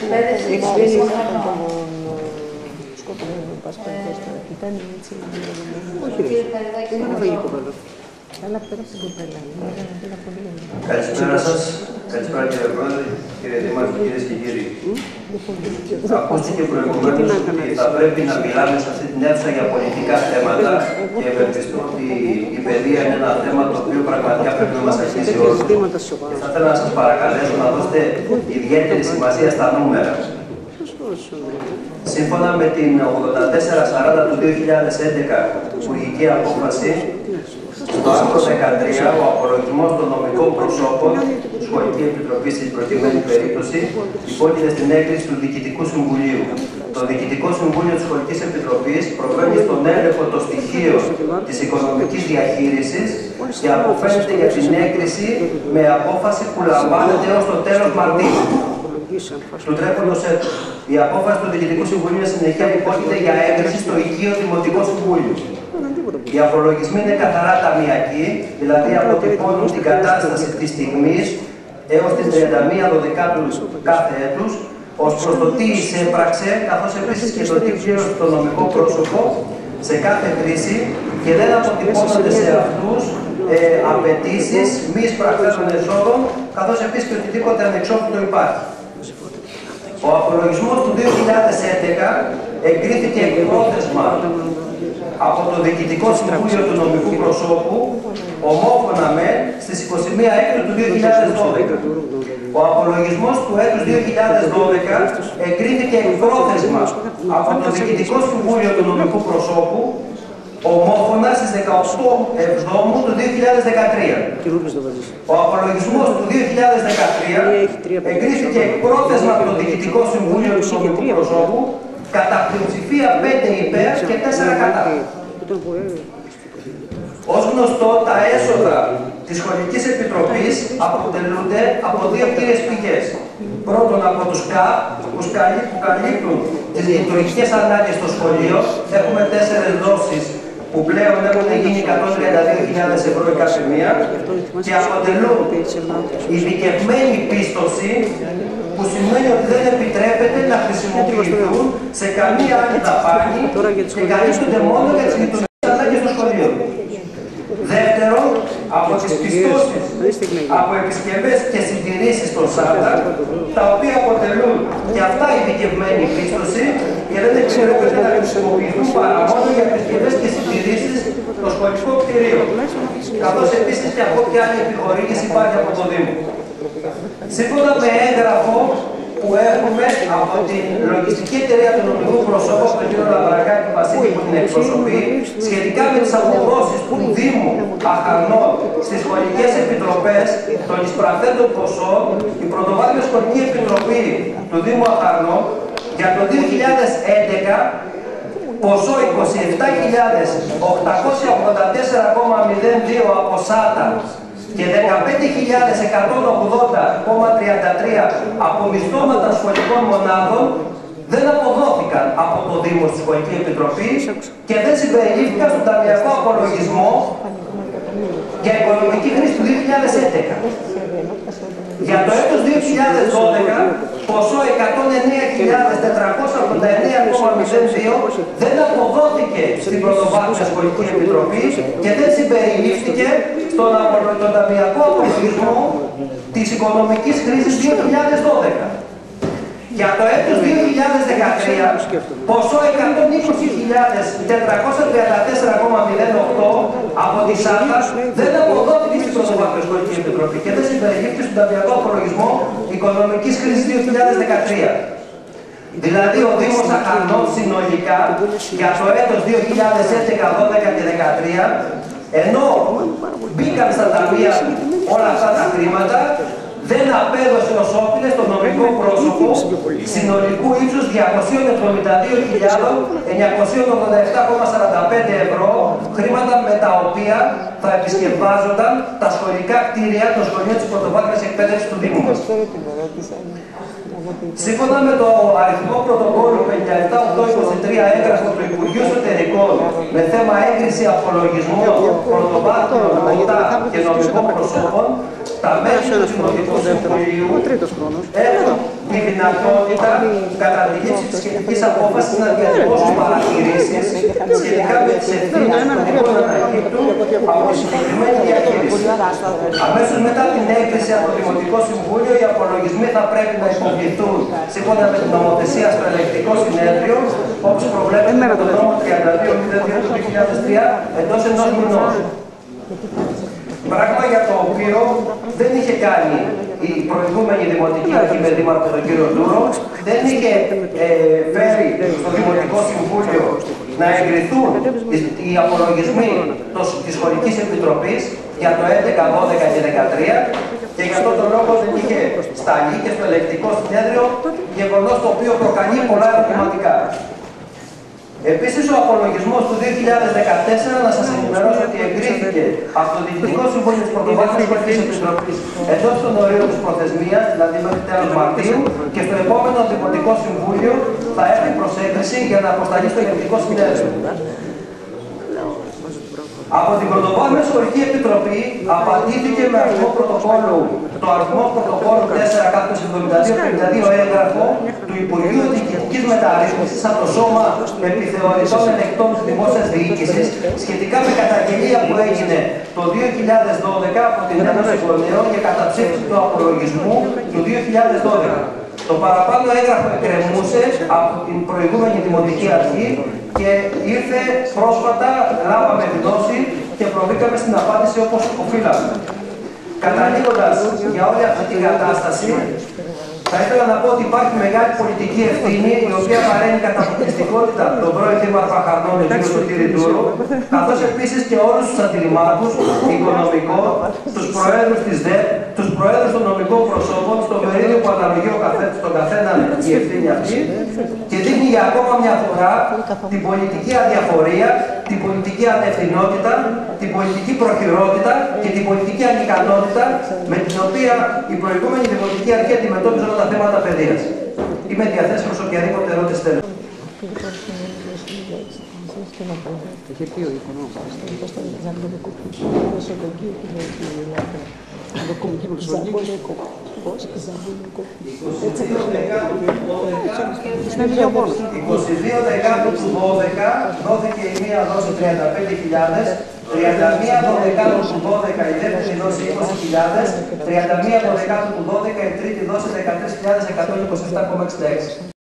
Ήταν έτσι. Όχι, δεν είναι λογικό καλό. Αλλά πέρα από την κοπέλα. Καλησπέρα σας. Καλησπέρα κύριε Πρόεδρε, κύριε Δήμαρχε, κυρίες και κύριοι. Ακούστηκε προηγουμένως ότι θα πρέπει να μιλάμε σε αυτή την αίθουσα για πολιτικά θέματα και ευελπιστώ ότι η παιδεία είναι ένα θέμα το οποίο πραγματικά πρέπει να μας αρχίσει όλους. Και θα ήθελα να σας παρακαλέσω να δώσετε ιδιαίτερη σημασία στα νούμερα. Σύμφωνα με την 8440 του 2011 υπουργική απόφαση, στο άρθρο 13, ο απολογισμός των νομικών προσώπων, Σχολική Επιτροπή στην προκειμένη περίπτωση, υπόκειται στην έγκριση του Διοικητικού Συμβουλίου. Το Διοικητικό Συμβούλιο της Σχολικής Επιτροπής προβαίνει στον έλεγχο των στοιχείων της οικονομικής διαχείρισης και αποφαίνεται για την έγκριση με απόφαση που λαμβάνεται έως το τέλος Μαρτίου του τρέχοντος έτους. Η απόφαση του Διοικητικού Συμβουλίου συνεχεία υπόκειται για έγκριση στο Οικείο Δημοτικό Συμβούλιο. Οι απολογισμοί είναι καθαρά ταμειακοί, δηλαδή αποτυπώνουν την κατάσταση της στιγμής έως την 31 Δεκάτου κάθε έτους, ως προς το τι εισέπραξε, καθώς επίσης και το τι πλήρωσε το νομικό πρόσωπο σε κάθε χρήση και δεν αποτυπώνονται σε αυτούς απαιτήσεις μη εισπραχθέντων εσόδων, καθώς επίσης και οτιδήποτε ανεξόφλητο υπάρχει. Ο απολογισμός του 2011 εγκρίθηκε εκπρόθεσμα από το Διοικητικό Συμβούλιο του Νομικού Προσώπου, ομόφωνα στις 21 Έκτου του 2012. Ο απολογισμός του έτους 2012 εγκρίθηκε εκπρόθεσμα από το Διοικητικό Συμβούλιο του Νομικού Προσώπου, ομόφωνα στις 18 Εβδόμου του 2013. Ο απολογισμός του 2013 εγκρίθηκε εκπρόθεσμα από το Διοικητικό Συμβούλιο του Νομικού Προσώπου, κατά πλειοψηφία 5 υπέρ και 4 κατά. Ως γνωστό, τα έσοδα της Σχολικής Επιτροπής αποτελούνται από δύο κύριες πηγές. Πρώτον, από τους ΚΑΠ που καλύπτουν τις λειτουργικές ανάγκες στο σχολείο. Έχουμε 4 δόσεις που πλέον έχουν γίνει 132.000 ευρώ η κάθε μία και αποτελούν ειδικευμένη πίστοση, που σημαίνει ότι δεν επιτρέπεται να χρησιμοποιηθούν σε καμία άλλη δαπάνη και καλύπτονται μόνο για τις λειτουργικές ανάγκες των σχολείων. Δεύτερον, από τις πιστώσεις από επισκευές και συντηρήσεις των ΣΑΤΑ, τα οποία αποτελούν και αυτά ειδικευμένη πίστοση και δεν επιτρέπεται να χρησιμοποιηθούν παρά μόνο για επισκευές και συντηρήσεις των σχολικών κτηρίων, καθώς επίσης και από όποια άλλη επιχορήγηση υπάρχει από το Δήμο. Σύμφωνα με έγγραφο που έχουμε από την λογιστική εταιρεία του νομικού προσώπου, τον κ. Λαμπρακάκη Βασίλη που την εκπροσωπεί, σχετικά με τις αποδόσεις του Δήμου Αχαρνών στις σχολικές επιτροπές των εισπραχθέντων ποσών, η Πρωτοβάθμια Σχολική Επιτροπή του Δήμου Αχαρνών για το 2011 ποσό 27.884,02 από ΣΑΤΑ και 15.180,33 από μισθώματα σχολικών μονάδων δεν αποδόθηκαν από το Δήμο στη Σχολική Επιτροπή και δεν συμπεριλήφθηκαν στον ταμειακό απολογισμό για οικονομική χρήση του 2011. Για το έτος 2012, ποσό 109.489,02 δεν αποδόθηκε στην Πρωτοβάθμια Σχολική Επιτροπή και δεν συμπεριλήφθηκε στον ταμειακό απολογισμό της οικονομικής χρήσης 2012. Για το έτος 2013, ποσό 120.434,08 από τη ΣΑΤΑ δεν αποδόθηκε στην Πρωτοβάθμια Σχολική Επιτροπή και δεν συμπεριλήφθηκε στον ταμειακό απολογισμό οικονομικής χρήσης 2013. Δηλαδή, ο Δήμος Αχαρνών συνολικά για το έτος 2011, 12 και 2013, ενώ μπήκαν στα ταμεία όλα αυτά τα χρήματα, δεν απέδωσε ως όφιλες το νομικό πρόσωπο συνολικού ύψους 272.987,45 ευρώ, χρήματα με τα οποία θα επισκευάζονταν τα σχολικά κτίρια των σχολείων της Πρωτοβάθμιας Εκπαίδευσης του Δήμου μας. Σύμφωνα με το αριθμό πρωτοκόλλου 57.823 έγγραφο του Υπουργείου Εσωτερικών με θέμα έγκριση απολογισμού πρωτοβάθμιων, ΟΤΑ και νομικών προσώπων, τα μέλη του Δημοτικού Συμβουλίου έχουν τη δυνατότητα κατά τη λήψη της σχετικής απόφασης να διατυπώσουν παρατηρήσεις σχετικά με τις ευθύνες που μπορούν να ανακύπτουν από τη συγκεκριμένη διαχείριση. Αμέσως μετά την έγκριση από το Δημοτικό Συμβούλιο, οι απολογισμοί θα πρέπει να υποβληθούν σύμφωνα με την νομοθεσία στο Ελεκτικό Συνέδριο, όπως προβλέπεται με τον νόμο 32/02 του 2003, εντός ενός μηνός. Πράγμα για το οποίο δεν είχε κάνει η προηγούμενη Δημοτική Αρχή με δήμαρχο τον κύριο Ντούρο, δεν είχε φέρει στο Δημοτικό Συμβούλιο να εγκριθούν οι απολογισμοί της Σχολικής Επιτροπής για το 11, 12 και 13 και γι' αυτό τον λόγο δεν είχε σταλεί και στο Ελεκτικό Συνέδριο, γεγονός το οποίο προκαλεί πολλά ερωτηματικά. Επίσης, ο απολογισμός του 2014, να σας ενημερώσω ότι εγκρίθηκε από το Διοικητικό Συμβούλιο της Πρωτοβάθμιας Σχολικής Επιτροπής εντός των ορίων της προθεσμίας, δηλαδή μέχρι τέλος Μαρτίου, και στο επόμενο Δημοτικό Συμβούλιο θα έρθει προς έγκριση για να αποσταλεί στο Ελεκτικό Συνέδριο. Από την Πρωτοβάθμια Σχολική Επιτροπή απαντήθηκε με αριθμό πρωτοκόλλου, το αριθμό πρωτοκόλλου 4/72-52 έγγραφο του Υπουργείου Διοικητικής Μεταρρύθμισης από το Σώμα Επιθεωρητών Ελεκτών της Δημόσιας Διοίκησης σχετικά με καταγγελία που έγινε το 2012 από την Ένωση Γονέων για καταψήφιση του απολογισμού του 2012. Το παραπάνω έγγραφο εκκρεμούσε από την προηγούμενη Δημοτική Αρχή και ήρθε πρόσφατα, λάβαμε γνώση και προβήκαμε στην απάντηση όπως οφείλαμε. Καταλήγοντας για όλη αυτή την κατάσταση, θα ήθελα να πω ότι υπάρχει μεγάλη πολιτική ευθύνη, η οποία παρέμει κατά αποκλειστικότητα τον πρώην Δήμαρχο Αχαρνών, τον κ. Σωτήρη Ντούρο, καθώς επίσης και όλους τους αντιδημάρχους, οικονομικό, τους προέδρους της ΔΕΠ, τους προέδρους των νομικών προσώπων, στο μερίδιο που αναλογεί στον καθένα η ευθύνη αυτή, και δείχνει για ακόμα μια φορά την πολιτική αδιαφορία, την πολιτική ανευθυνότητα, την πολιτική προχειρότητα και την πολιτική ανικανότητα με την οποία η προηγούμενη Δημοτική Αρχή αντιμετώπιζε όλα τα θέματα παιδείας. Είμαι διαθέσιμος οποιαδήποτε ερώτηση θέλετε. Είχε πει ο οικονόμος. Πώς? 22 Δεκάτου του 12 δόθηκε η μία δόση 35.000, 31 Δεκάτου του 12 η δεύτερη δόση 20.000, 31 Δεκάτου του 12 η τρίτη δόση 13.127,66.